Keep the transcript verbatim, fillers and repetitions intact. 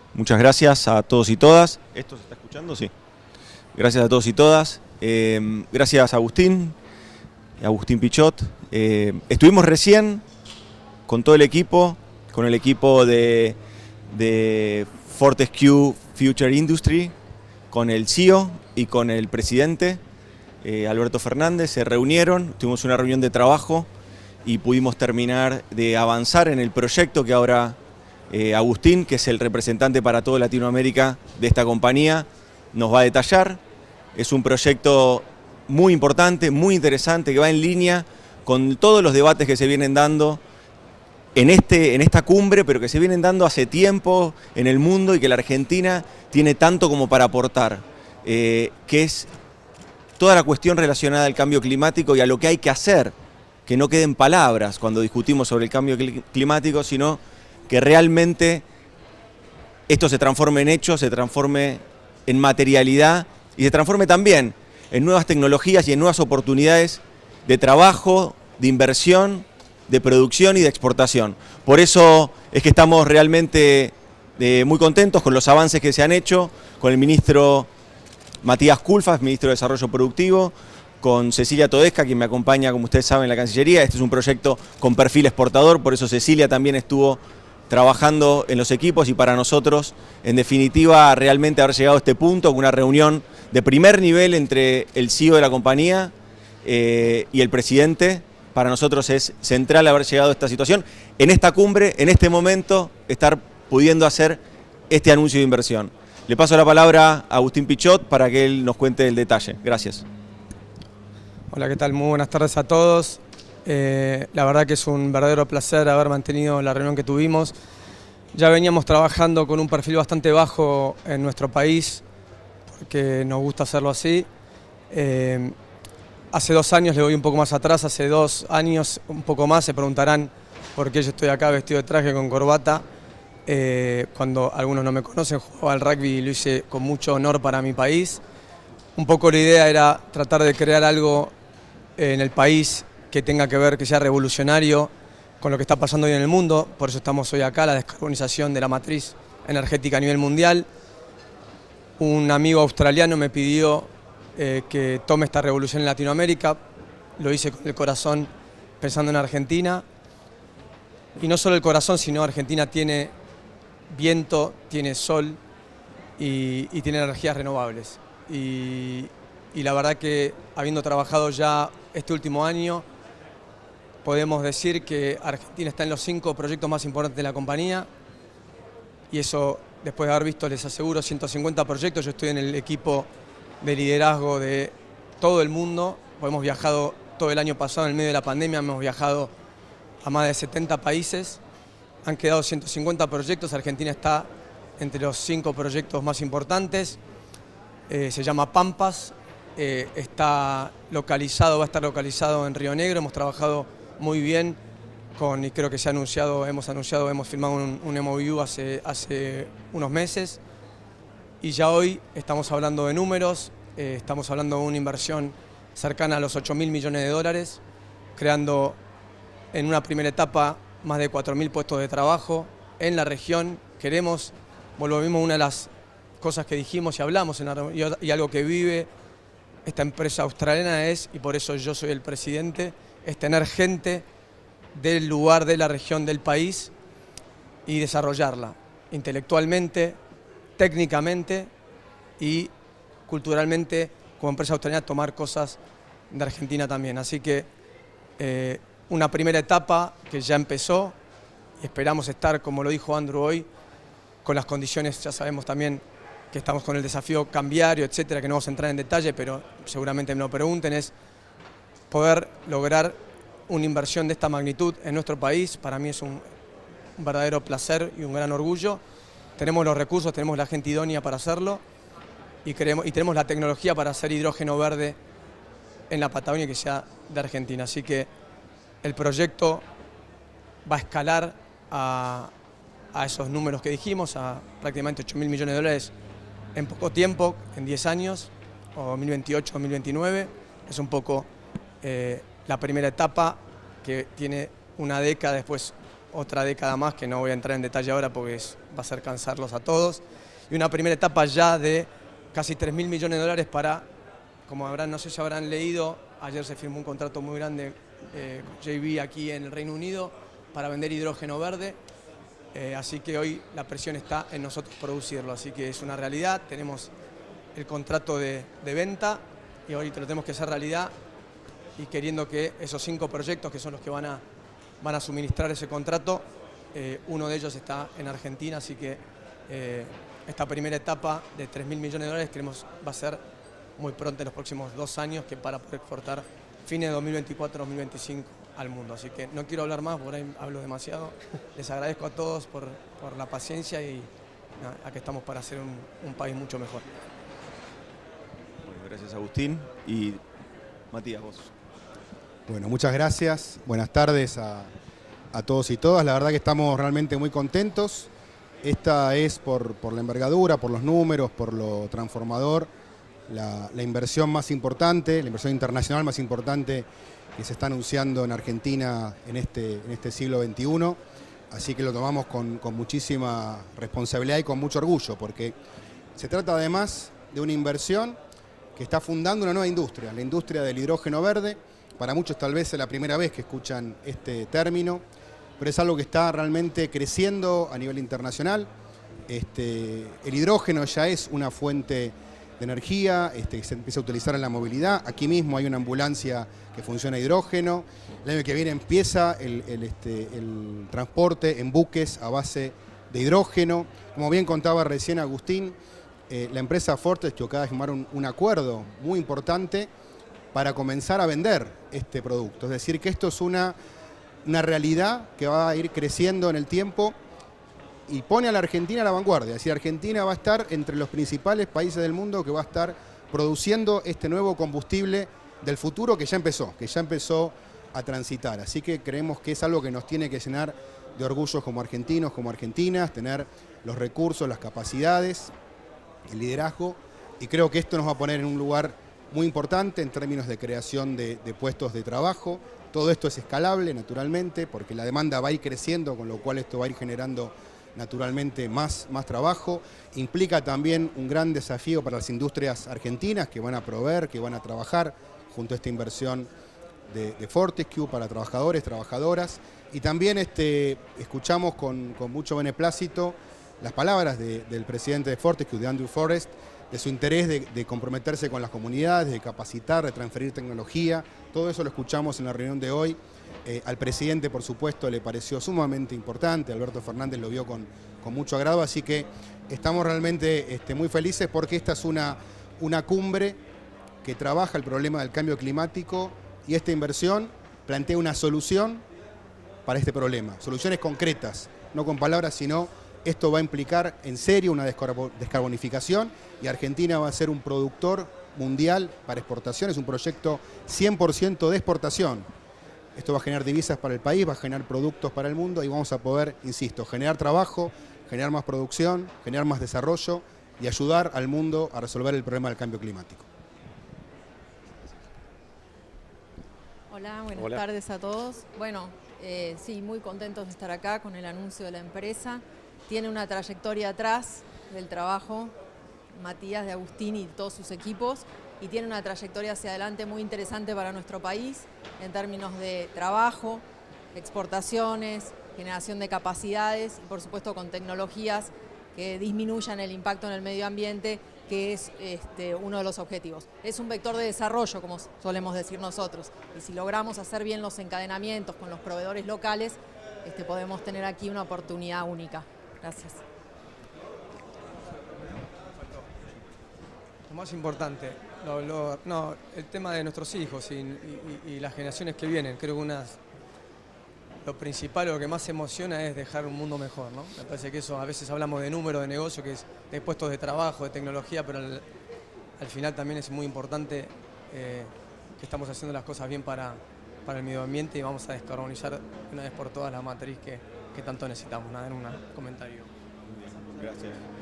Muchas gracias a todos y todas. ¿Esto se está escuchando? Sí. Gracias a todos y todas. Eh, gracias a Agustín, Agustín Pichot. Eh, estuvimos recién con todo el equipo, con el equipo de, de Fortescue Future Industry, con el C E O y con el presidente, eh, Alberto Fernández. Se reunieron, tuvimos una reunión de trabajo y pudimos terminar de avanzar en el proyecto que ahora eh, Agustín, que es el representante para toda Latinoamérica de esta compañía, nos va a detallar. Es un proyecto muy importante, muy interesante, que va en línea con todos los debates que se vienen dando en, este, en esta cumbre, pero que se vienen dando hace tiempo en el mundo y que la Argentina tiene tanto como para aportar, eh, que es toda la cuestión relacionada al cambio climático y a lo que hay que hacer, que no queden palabras cuando discutimos sobre el cambio climático, sino que realmente esto se transforme en hechos, se transforme en materialidad y se transforme también en nuevas tecnologías y en nuevas oportunidades de trabajo, de inversión, de producción y de exportación. Por eso es que estamos realmente eh, muy contentos con los avances que se han hecho, con el ministro Matías Culfas, ministro de Desarrollo Productivo, con Cecilia Todesca, quien me acompaña, como ustedes saben, en la Cancillería. Este es un proyecto con perfil exportador, por eso Cecilia también estuvo trabajando en los equipos y para nosotros, en definitiva, realmente haber llegado a este punto con una reunión de primer nivel entre el C E O de la compañía eh, y el presidente. Para nosotros es central haber llegado a esta situación, en esta cumbre, en este momento, estar pudiendo hacer este anuncio de inversión. Le paso la palabra a Agustín Pichot para que él nos cuente el detalle. Gracias. Hola, ¿qué tal? Muy buenas tardes a todos. Eh, la verdad que es un verdadero placer haber mantenido la reunión que tuvimos. Ya veníamos trabajando con un perfil bastante bajo en nuestro país, porque nos gusta hacerlo así. Eh, hace dos años, le voy un poco más atrás, hace dos años, un poco más, se preguntarán por qué yo estoy acá vestido de traje con corbata. Eh, cuando algunos no me conocen, jugaba al rugby y lo hice con mucho honor para mi país. Un poco la idea era tratar de crear algo en el país que tenga que ver, que sea revolucionario con lo que está pasando hoy en el mundo. Por eso estamos hoy acá, la descarbonización de la matriz energética a nivel mundial. Un amigo australiano me pidió eh, que tome esta revolución en Latinoamérica. Lo hice con el corazón pensando en Argentina. Y no solo el corazón, sino Argentina tiene viento, tiene sol y, y tiene energías renovables. Y, y la verdad que habiendo trabajado ya este último año, podemos decir que Argentina está en los cinco proyectos más importantes de la compañía y eso, después de haber visto, les aseguro, ciento cincuenta proyectos. Yo estoy en el equipo de liderazgo de todo el mundo. Hemos viajado todo el año pasado, en el medio de la pandemia, hemos viajado a más de setenta países. Han quedado ciento cincuenta proyectos. Argentina está entre los cinco proyectos más importantes. Eh, se llama Pampas. Eh, está localizado, va a estar localizado en Río Negro. Hemos trabajado muy bien con, y creo que se ha anunciado, hemos anunciado, hemos firmado un, un M O U hace, hace unos meses y ya hoy estamos hablando de números, eh, estamos hablando de una inversión cercana a los ocho mil millones de dólares, creando en una primera etapa más de cuatro mil puestos de trabajo en la región. Queremos, volvimos una de las cosas que dijimos y hablamos en la, y, y algo que vive esta empresa australiana es, y por eso yo soy el presidente, es tener gente del lugar, de la región, del país y desarrollarla intelectualmente, técnicamente y culturalmente. Como empresa australiana, tomar cosas de Argentina también. Así que eh, una primera etapa que ya empezó y esperamos estar, como lo dijo Andrew hoy, con las condiciones, ya sabemos también que estamos con el desafío cambiario, etcétera, que no vamos a entrar en detalle, pero seguramente me lo pregunten, es poder lograr una inversión de esta magnitud en nuestro país. Para mí es un, un verdadero placer y un gran orgullo. Tenemos los recursos, tenemos la gente idónea para hacerlo y, queremos, y tenemos la tecnología para hacer hidrógeno verde en la Patagonia que sea de Argentina. Así que el proyecto va a escalar a, a esos números que dijimos, a prácticamente ocho mil millones de dólares en poco tiempo, en diez años, o dos mil veintiocho, dos mil veintinueve. Es un poco eh, la primera etapa que tiene una década, después otra década más, que no voy a entrar en detalle ahora porque es va a ser cansarlos a todos. Y una primera etapa ya de casi tres mil millones de dólares para, como habrán, no sé si habrán leído, ayer se firmó un contrato muy grande eh, con J B aquí en el Reino Unido para vender hidrógeno verde. Eh, así que hoy la presión está en nosotros producirlo, así que es una realidad. Tenemos el contrato de, de venta y ahorita lo tenemos que hacer realidad, y queriendo que esos cinco proyectos que son los que van a, van a suministrar ese contrato, eh, uno de ellos está en Argentina, así que eh, esta primera etapa de tres mil millones de dólares creemos va a ser muy pronto en los próximos dos años, que para poder exportar fines de dos mil veinticuatro dos mil veinticinco al mundo. Así que no quiero hablar más, por ahí hablo demasiado. Les agradezco a todos por, por la paciencia y nada, aquí estamos para hacer un, un país mucho mejor. Bueno, gracias Agustín. Y Matías, vos. Bueno, muchas gracias. Buenas tardes a, a todos y todas. La verdad que estamos realmente muy contentos. Esta es por, por la envergadura, por los números, por lo transformador, la, la inversión más importante, la inversión internacional más importante que se está anunciando en Argentina en este, en este siglo veintiuno. Así que lo tomamos con, con muchísima responsabilidad y con mucho orgullo, porque se trata además de una inversión que está fundando una nueva industria, la industria del hidrógeno verde. Para muchos tal vez es la primera vez que escuchan este término, pero es algo que está realmente creciendo a nivel internacional. Este, el hidrógeno ya es una fuente de energía, este, se empieza a utilizar en la movilidad. Aquí mismo hay una ambulancia que funciona a hidrógeno. El año que viene empieza el, el, este, el transporte en buques a base de hidrógeno. Como bien contaba recién Agustín, eh, la empresa Fortescue acaba de firmar un, un acuerdo muy importante para comenzar a vender este producto. Es decir, que esto es una, una realidad que va a ir creciendo en el tiempo y pone a la Argentina a la vanguardia. Es decir, Argentina va a estar entre los principales países del mundo que va a estar produciendo este nuevo combustible del futuro que ya empezó, que ya empezó a transitar. Así que creemos que es algo que nos tiene que llenar de orgullo como argentinos, como argentinas, tener los recursos, las capacidades, el liderazgo, y creo que esto nos va a poner en un lugar muy importante en términos de creación de, de puestos de trabajo. Todo esto es escalable, naturalmente, porque la demanda va a ir creciendo, con lo cual esto va a ir generando naturalmente más, más trabajo. Implica también un gran desafío para las industrias argentinas que van a proveer, que van a trabajar junto a esta inversión de, de Fortescue para trabajadores, trabajadoras. Y también este, escuchamos con, con mucho beneplácito las palabras de, del presidente de Fortescue, de Andrew Forrest, de su interés de, de comprometerse con las comunidades, de capacitar, de transferir tecnología. Todo eso lo escuchamos en la reunión de hoy. Eh, al presidente, por supuesto, le pareció sumamente importante. Alberto Fernández lo vio con, con mucho agrado, así que estamos realmente este, muy felices porque esta es una, una cumbre que trabaja el problema del cambio climático, y esta inversión plantea una solución para este problema. Soluciones concretas, no con palabras, sino esto va a implicar en serio una descarbonificación, y Argentina va a ser un productor mundial para exportación. Es un proyecto cien por ciento de exportación. Esto va a generar divisas para el país, va a generar productos para el mundo, y vamos a poder, insisto, generar trabajo, generar más producción, generar más desarrollo y ayudar al mundo a resolver el problema del cambio climático. Hola, buenas Hola. tardes a todos. Bueno, eh, sí, muy contentos de estar acá con el anuncio de la empresa. Tiene una trayectoria atrás del trabajo, Matías, de Agustín y todos sus equipos, y tiene una trayectoria hacia adelante muy interesante para nuestro país en términos de trabajo, exportaciones, generación de capacidades y por supuesto con tecnologías que disminuyan el impacto en el medio ambiente, que es este, uno de los objetivos. Es un vector de desarrollo, como solemos decir nosotros, y si logramos hacer bien los encadenamientos con los proveedores locales, este, podemos tener aquí una oportunidad única. Gracias. Lo más importante, lo, lo, no, el tema de nuestros hijos y, y, y las generaciones que vienen. Creo que una, lo principal, lo que más emociona es dejar un mundo mejor, ¿no? Me parece que eso, a veces hablamos de número, de negocio, que es de puestos de trabajo, de tecnología, pero al, al final también es muy importante eh, que estamos haciendo las cosas bien para, para el medio ambiente, y vamos a descarbonizar una vez por todas la matriz que, que tanto necesitamos. Nada, en un comentario. Gracias.